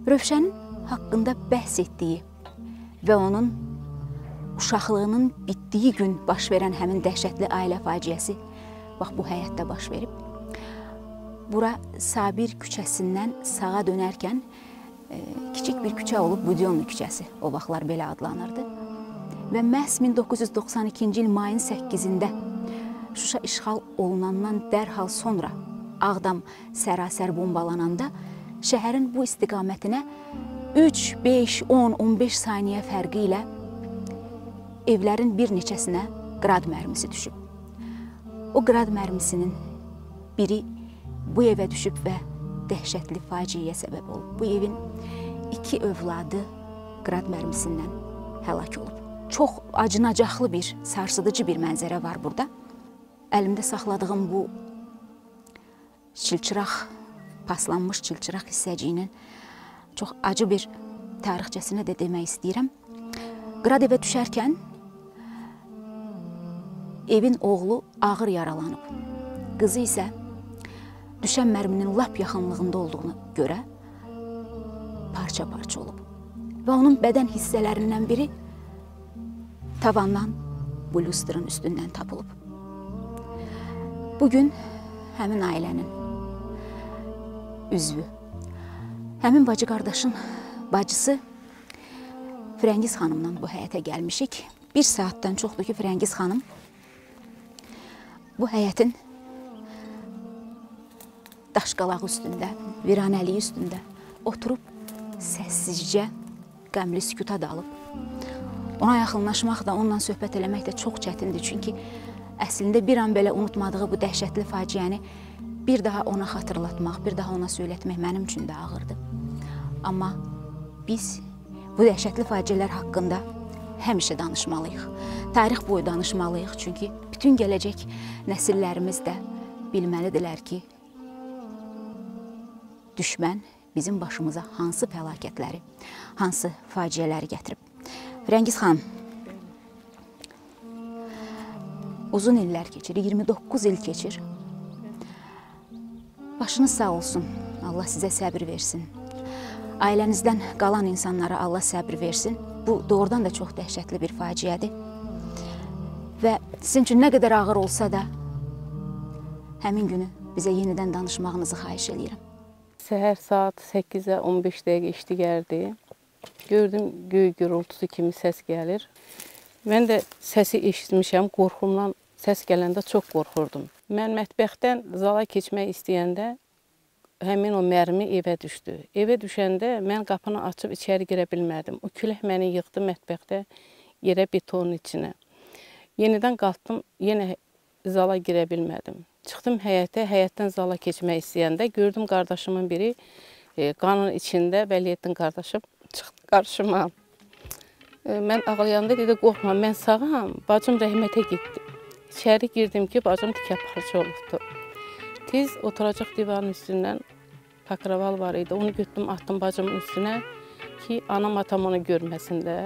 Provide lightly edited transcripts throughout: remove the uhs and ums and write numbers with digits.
Rövşənin haqqında bəhs etdiyi və onun uşaqlığının bitdiyi gün baş verən həmin dəhşətli ailə faciəsi bax bu həyətdə baş verib. Bura Sabir küçəsindən sağa dönərkən kiçik bir küçə olub, Budyonlu küçəsi o vaxtlar belə adlanırdı. Və məhz 1992-ci il mayın 8-də Şuşa işğal olunandan dərhal sonra Ağdam sərasər bombalananda şəhərin bu istiqamətinə 3, 5, 10, 15 saniyə fərqi ilə evlərin bir neçəsinə qrad mərmisi düşüb. O qrad mərmisinin biri bu evə düşüb və dəhşətli faciəyə səbəb olub. Bu evin 2 övladı qrad mərmisindən həlak olub. Çox acınacaqlı bir, sarsıdıcı bir mənzərə var burada. Əlimdə saxladığım bu çilçıraq, paslanmış çilçıraq hissəciyinin çox acı bir tarixçəsinə də demək istəyirəm. Qrad evə düşərkən evin oğlu ağır yaralanıb. Qızı isə düşən mərminin lap yaxınlığında olduğunu görə parça-parça olub. Və onun bədən hissələrindən biri tavandan bu lüstrın üstündən tapılıb. Bugün həmin ailənin üzvü, həmin bacı qardaşın bacısı Firəngiz xanımla bu həyətə gəlmişik. 1 saatdan çoxdur ki, Firəngiz xanım bu həyətin daşqalağı üstündə, viranəliyi üstündə oturub səssizcə qəmli sükuta dalıb. Ona yaxınlaşmaq da, onunla söhbət eləmək də çox çətindir. Çünki əslində bir an belə unutmadığı bu dəhşətli faciəni bir daha ona xatırlatmaq, bir daha ona söylətmək mənim üçün də ağırdır. Amma biz bu dəhşətli faciələr haqqında həmişə danışmalıyıq. Tarix boyu danışmalıyıq. Çünki bütün gələcək nəsillərimiz də bilməlidirlər ki, düşmən bizim başımıza hansı fəlakətləri, hansı faciələri gətirib. Firəngiz xanım, uzun illər keçir, 29 il keçir. Başınız sağ olsun, Allah sizə səbir versin. Ailənizdən qalan insanlara Allah səbir versin. Bu doğrudan da çox dəhşətli bir faciədir. Və sizin üçün nə qədər ağır olsa da, həmin günü bizə yenidən danışmağınızı xahiş edirəm. Səhər saat 8-ə 15 dəqiqə işdigərdi. Gördüm, göy gürültüsü kimi səs gəlir. Mən də səsi eşitmişəm, qorxumdan səs gələndə çox qorxurdum. Mən mətbəxdən zala keçmək istəyəndə həmin o mərmi evə düşdü. Evə düşəndə mən qapını açıb içəri girə bilmədim. O külək məni yıxdı mətbəxdə yerə, betonun içinə. Yenidən qalxdım, yenə zala girə bilmədim. Çıxdım həyətə, həyətdən zala keçmək istəyəndə gördüm qardaşımın biri qanın içində, Vəliyyəddin qardaşım çıxdı qarşıma. Mən ağlayanda dedi, qorxma, mən sağam, bacım rəhmətə getdi. İçəri girdim ki, bacım tikə parça olubdu. Tez oturacaq divarın üstündən pakraval var idi. Onu götürdüm, atdım bacımın üstünə ki, anam, atam onu görməsin də.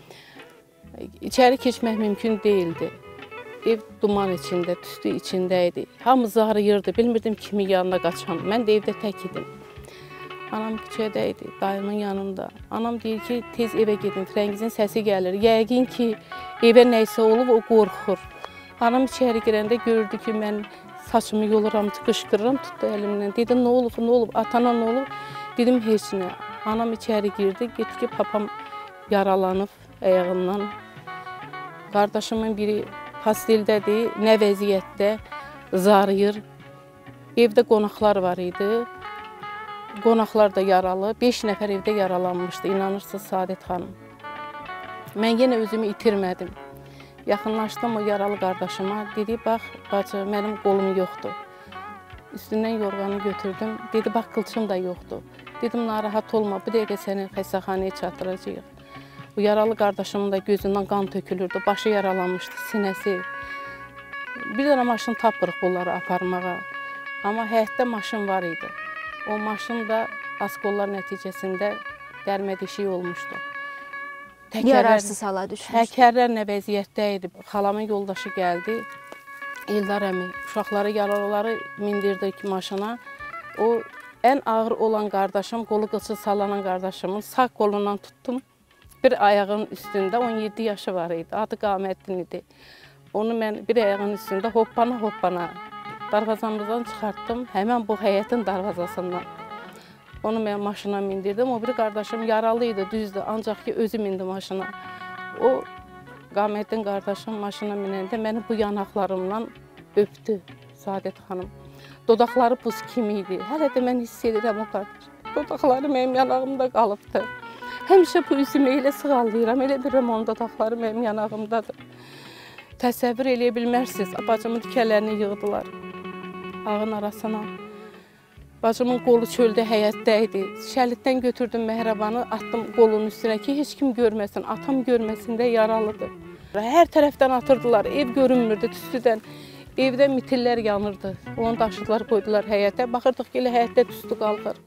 İçəri keçmək mümkün deyildi. Ev duman içində, tüstü içində idi. Hamı zarıyırdı, bilmirdim kimin yanına qaçam. Mən də evdə tək idim. Anam küçədə idi, dayımın yanında. Anam deyir ki, tez evə gedin, Firəngizin səsi gəlir. Yəqin ki, evə nəysə olub, o qorxur. Anam içəri girəndə gördü ki, mən saçımı yoluram, qışqırıram, tutdu əlimdən. Dedi, nə olub, nə olub, atana nə olub? Dedim, heç nə. Anam içəri girdi, getdi ki, papam yaralanıb ayağından. Qardaşımın biri hastildədir, nə vəziyyətdə zarıyır. Evdə qonaqlar var idi. Qonaqlar da yaralı. 5 nəfər evdə yaralanmışdı, inanırsınız Sadət xanım. Mən yenə özümü itirmədim. Yaxınlaşdım o yaralı qardaşıma. Dedi, bax, bacı, mənim qolum yoxdur. Üstündən yorğanı götürdüm. Dedi, bax, qılçım da yoxdur. Dedim, narahat olma, bu dəqiqə səni xəstəxanaya çatdıracağıq. Bu yaralı qardaşımın da gözündən qan tökülürdü. Başı yaralanmışdı, sinəsi. Bir dənə maşın tapırıq bunları aparmağa. Amma həyətdə maşın var idi. O maşın da asqollar nəticəsində dərmə deşiyi olmuşdu. Yararsız hala düşmüş. Təkərlər nə vəziyyətdə idi. Xalamın yoldaşı gəldi. Eldar əmi uşaqları, yaralıları mindirdi ki, maşına. O Ən ağır olan qardaşım, qolu qılçıq sallanan qardaşımın sağ qolundan tutdum. Bir ayağın üstündə 17 yaşı var idi, adı Qaməddin idi. Onu mən bir ayağın üstündə hoppana darvazamızdan çıxartdım, həmən bu həyətin darvazasından. Onu mən maşına mindirdim, o bir qardaşım yaralı idi, düzdür, ancaq ki özü mindi maşına. O Qaməddin qardaşım maşına minəndə məni bu yanaqlarımdan öpdü Saadət xanım. Dodaqları buz kimi idi, hələ də mən hiss edirəm o qardaş. Dodaqları mənim yanağımda qalıbdı. Həmişə bu üzümü elə sığallayıram, elə bilirəm onun dodaqları mənim yanağımdadır. Təsəvvür eləyə bilmərsiniz, bacımın tikələrini yığdılar ağın arasına. Bacımın qolu çöldə həyətdə idi. Şəliddən götürdüm məhrabanı, atdım qolunun üstünə ki, heç kim görməsin, atam görməsin də yaralıdır. Hər tərəfdən atırdılar, ev görünmürdü tüstüdən. Evdə mitillər yanırdı, onu daşıdılar, qoydular həyətə. Baxırdıq ki, elə həyətdə tüstü qalxır.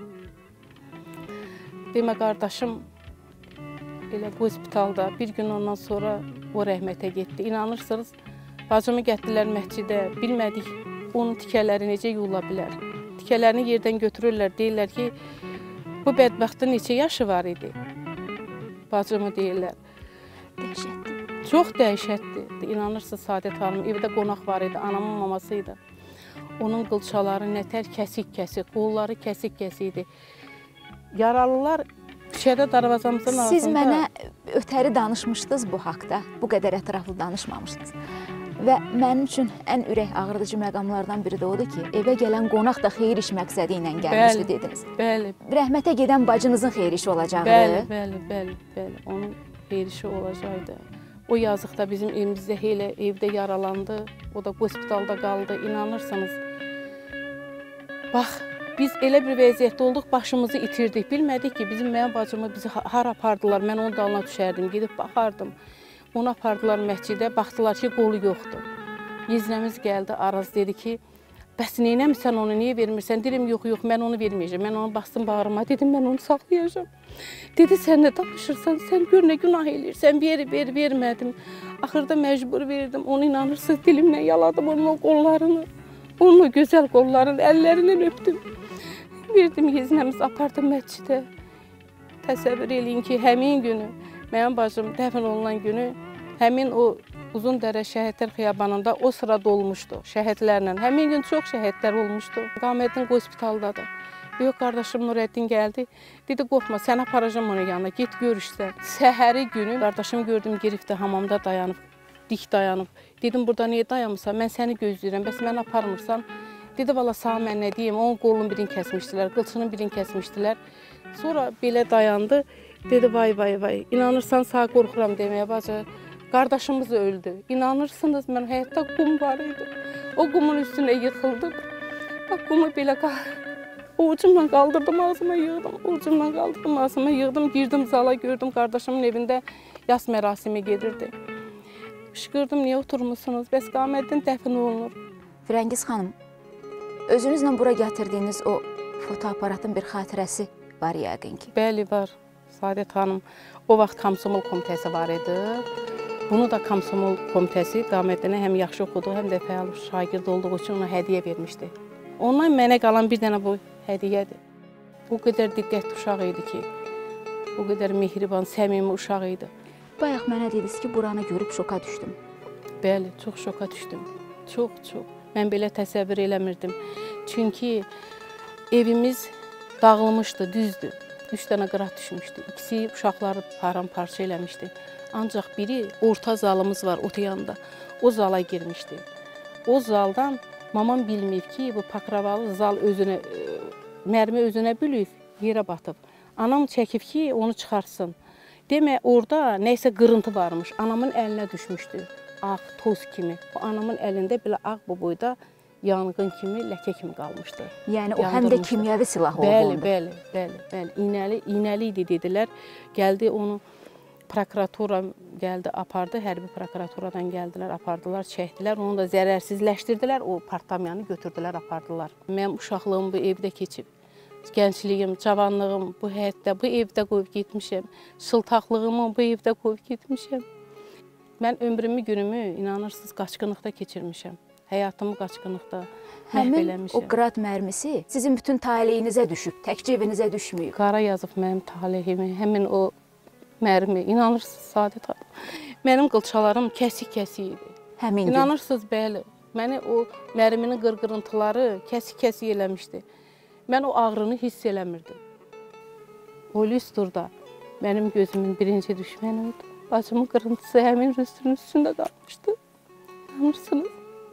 Demə qardaşım elə hospitalda bir gün ondan sonra o rəhmətə getdi. İnanırsınız, bacımı gətirdilər məscidə, bilmədik onun tikələri necə yula bilər. Tikələrini yerdən götürürlər, deyirlər ki, bu bədbəxtin neçə yaşı var idi? Bacımı deyirlər. Dəhşətli. Çox dəhşətli. İnanırsınız Saadət xanım, evdə qonaq var idi, anamın maması idi. Onun qılçaları nətər kəsik-kəsik, qolları kəsik-kəsik idi. Yaralılar küçədə darvazamızın ağzında... Siz mənə ötəri danışmışdınız bu haqda, bu qədər ətraflı danışmamışdınız. Və mənim üçün ən ürək ağrıdıcı məqamlardan biri də odur ki, evə gələn qonaq da xeyir iş məqsədi ilə gəlmişdi dediniz. Bəli. Rəhmətə gedən bacınızın xeyir işi olacaqdı. Bəli. Onun xeyir işi olacaqdı. O yazıq da bizim evimizdə elə evdə yaralandı. O da hospitalda qaldı. İnanırsınız. Bax, biz elə bir vəziyyətdə olduq, başımızı itirdik. Bilmədik ki, mənim bacımı bizi hara apardılar. Mən onun dalına düşərdim, gedib baxardım. Onu apardılar məscidə, baxdılar ki, qolu yoxdur. Yeznəmiz gəldi, Araz dedi ki, bəs neynəmirsən onu, niyə vermirsən? Dedim, yox, mən onu verməyəcəm. Mən onu bastım bağrıma, dedim, mən onu saxlayacağım. Dedi, sən nə danışırsan, sən gör nə günah eləyirsən, vermədim. Axırda məcbur verdim, onu inanırsınız, dilimlə yaladım onun o qollarını. Onun o gözəl qollarını, əllərindən öpdüm. Verdim, yeznəmiz apardım məscidə. Təsəvvür eləyin ki, həmin günü, mənim bacım dəfn olunan günü, həmin o Uzundərə şəhidlər xiyabanında o sıra dolmuşdu şəhidlərlə. Həmin gün çox şəhidlər olmuşdu. Qaməddin hospitaldadır. Böyük qardaşım Nurəddin gəldi. Dedi, qorxma, sən aparacam onun yanına, get görüşsən. Səhəri günü qardaşım gördüm, girifdə hamamda dayanıb, dik dayanıb. Dedim, burada niyə dayanmışsan? Mən səni gözləyirəm, bəs məni aparmırsan? Dedi, valla sağ mən nə deyim, onun qolunun birini kəsmişdilər, qılçının birini kəsmişdilər. Sonra belə dayandı. Dedi, vay, inanırsan sağ qorxuram deməyə bacı. Qardaşımız öldü. İnanırsınız, mən həyatda qum var idi. O qumun üstünə yıxıldım. Bax, qumu belə ucumla qaldırdım, ağzıma yığdım. Girdim zala, gördüm qardaşımın evində yas mərasimi gedirdi. Şıqırdım, niyə oturmuşsunuz? Bəs Qaməddin dəfn olunur. Firəngiz xanım, özünüzlə bura gətirdiyiniz o fotoaparatın bir xatirəsi var yəqin ki. Bəli, var. Saadət xanım, o vaxt Komsomol komitəsi var idi. Bunu da Komsomol komitəsi Qaməddinə həm yaxşı oxudu, həm də fəal şagird olduğu üçün ona hədiyyə vermişdi. Ondan mənə qalan bir dənə bu hədiyyədir. Bu qədər diqqətli uşaq idi ki, bu qədər mehriban, səmimi uşaq idi. Bayaq mənə dediniz ki, buranı görüb şoka düşdüm. Bəli, çox şoka düşdüm. Çox. Mən belə təsəvvür eləmirdim. Çünki evimiz dağılmışdı, düzdür. 3 dənə qıraq düşmüşdü. İkisi uşaqları paramparça eləmişdi. Ancaq biri orta zalımız var otu yanında. O zala girmişdi. O zaldan mamam bilməyib ki, bu pakravalı zal özünə, mərmi özünə bülüb, yerə batıb. Anam çəkib ki, onu çıxartsın. Demək, orada nəysə qırıntı varmış. Anamın əlinə düşmüşdü. Ağ, toz kimi. Bu anamın əlində belə ağ bu boyda yanğın kimi, ləkə kimi qalmışdı. Yəni o həm də kimyəvi silah oldu. Bəli. İynəli idi dedilər. Gəldi onu prokuratura gəldi, apardı. Hərbi prokuraturadan gəldilər, apardılar, çəkdilər. Onu da zərərsizləşdirdilər. O partamiyanı götürdülər, apardılar. Mənim uşaqlığım bu evdə keçib. Gəncliyim, cavanlığım bu həyətdə, bu evdə qoyub getmişəm. Şıltaqlığımı bu evdə qoyub getmişəm. Mən ömrümü, günümü inanırsınız qaçqınlıqda keçirmişəm. həyatımı qaçqınlıqda məhv Həmin o eləmişəm. qrad mərmisi sizin bütün taleyinizə düşüb, təkcə evinizə düşməyib. Qara yazıb mənim talihimi, həmin o mərmi. İnanırsınız Saadət xanım, mənim qılçalarım kəsik-kəsik idi. Həmin gün. İnanırsınız, bəli. Məni o mərminin qırqırıntıları kəsik-kəsik eləmişdi. Mən o ağrını hiss eləmirdim. O lüstrda mənim gözümün birinci düşməni oldu. Bacımın qırıntısı həmin lüstrün üstündə qalmışdı. İnanırsınız.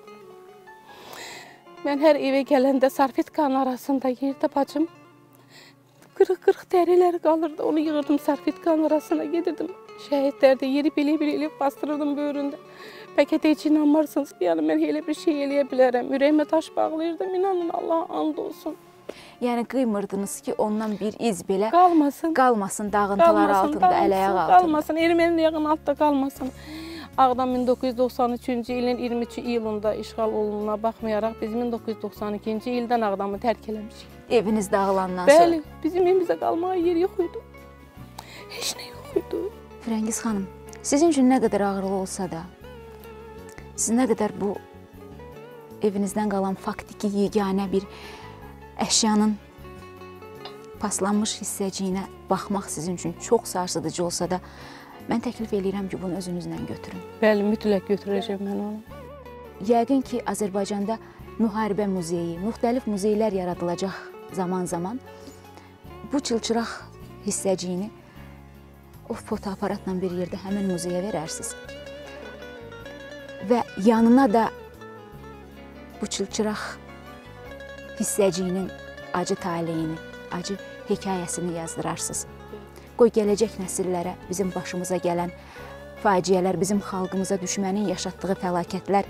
Mən hər evə gələndə sarfetkanın arasında yerdə bacım qırıq-qırıq dərilər qalırdı. Onu yığırdım sarfetkanın arasına, gedirdim. Şəhidlərdə yeri belə bastırırdım böyründə. Bəlkə də heç inanmarsınız ki, yəni mən elə bir şey eləyə bilərəm. Ürəyimə taş bağlayırdım, inanın Allaha and olsun. Yəni qıymırdınız ki, ondan bir iz belə qalmasın dağıntılar altında, əl-ayaq altında. Qalmasın, erməni yağın altında qalmasın. Ağdam 1993-cü ilin 23 iyulunda işğal olununa baxmayaraq biz 1992-ci ildən Ağdamı tərk eləmişik. Eviniz dağılandan sonra. Bəli, bizim evimizə qalmağa yer yox idi. Heç nə yox idi. Firəngiz xanım, sizin üçün nə qədər ağrılı olsa da, siz nə qədər bu evinizdən qalan faktiki yeganə bir əşyanın paslanmış hissəciyinə baxmaq sizin üçün çox sarsıdıcı olsa da, mən təklif edirəm ki, bunu özünüzlə götürün. Bəli, mütləq götürəcəm mən onu. Yəqin ki, Azərbaycanda müharibə muzeyi, müxtəlif muzeylər yaradılacaq zaman-zaman. Bu çılçıraq hissəciyini o fotoaparatla bir yerdə həmin muzeyə verərsiniz. Və yanına da bu çılçıraq hissəciyinin acı taleyini, acı hekayəsini yazdırarsınız. Qoy gələcək nəsillərə bizim başımıza gələn faciələr, bizim xalqımıza düşmənin yaşatdığı fəlakətlər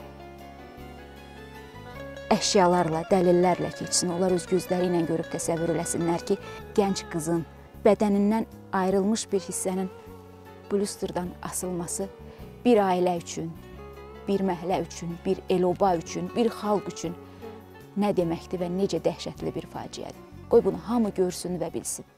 əşyalarla, dəlillərlə keçsin. Onlar öz gözləri ilə görüb təsəvvür eləsinlər ki, gənc qızın bədənindən ayrılmış bir hissənin bu lüstrdan asılması bir ailə üçün, bir məhəllə üçün, bir el-oba üçün, bir xalq üçün nə deməkdir və necə dəhşətli bir faciədir. Qoy bunu hamı görsün və bilsin.